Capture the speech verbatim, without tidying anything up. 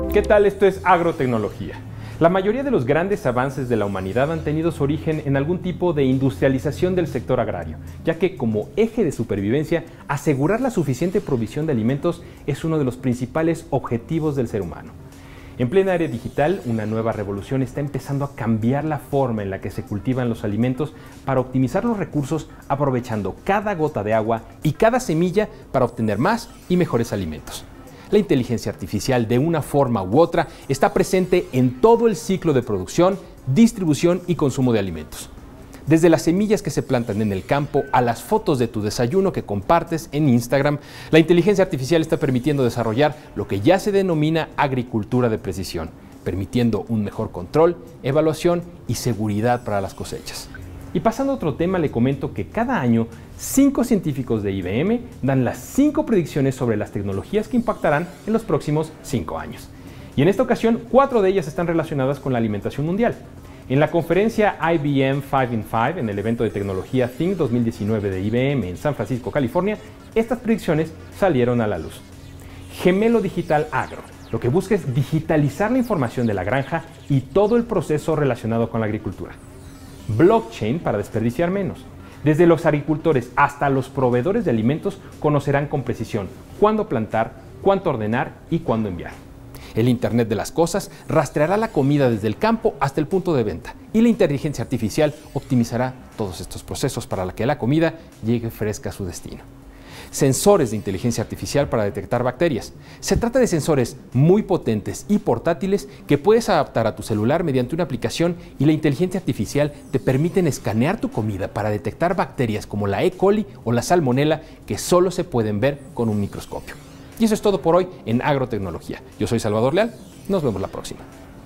¿Qué tal? Esto es Agrotecnología. La mayoría de los grandes avances de la humanidad han tenido su origen en algún tipo de industrialización del sector agrario, ya que como eje de supervivencia, asegurar la suficiente provisión de alimentos es uno de los principales objetivos del ser humano. En plena era digital, una nueva revolución está empezando a cambiar la forma en la que se cultivan los alimentos para optimizar los recursos, aprovechando cada gota de agua y cada semilla para obtener más y mejores alimentos. La inteligencia artificial, de una forma u otra, está presente en todo el ciclo de producción, distribución y consumo de alimentos. Desde las semillas que se plantan en el campo a las fotos de tu desayuno que compartes en Instagram, la inteligencia artificial está permitiendo desarrollar lo que ya se denomina agricultura de precisión, permitiendo un mejor control, evaluación y seguridad para las cosechas. Y pasando a otro tema, le comento que cada año cinco científicos de I B M dan las cinco predicciones sobre las tecnologías que impactarán en los próximos cinco años. Y en esta ocasión, cuatro de ellas están relacionadas con la alimentación mundial. En la conferencia I B M cinco in cinco, en el evento de tecnología Think dos mil diecinueve de I B M en San Francisco, California, estas predicciones salieron a la luz. Gemelo Digital Agro. Lo que busca es digitalizar la información de la granja y todo el proceso relacionado con la agricultura. Blockchain para desperdiciar menos. Desde los agricultores hasta los proveedores de alimentos conocerán con precisión cuándo plantar, cuánto ordenar y cuándo enviar. El Internet de las Cosas rastreará la comida desde el campo hasta el punto de venta y la inteligencia artificial optimizará todos estos procesos para que la comida llegue fresca a su destino. Sensores de inteligencia artificial para detectar bacterias. Se trata de sensores muy potentes y portátiles que puedes adaptar a tu celular mediante una aplicación y la inteligencia artificial te permiten escanear tu comida para detectar bacterias como la E. coli o la salmonela que solo se pueden ver con un microscopio. Y eso es todo por hoy en Agrotecnología. Yo soy Salvador Leal. Nos vemos la próxima.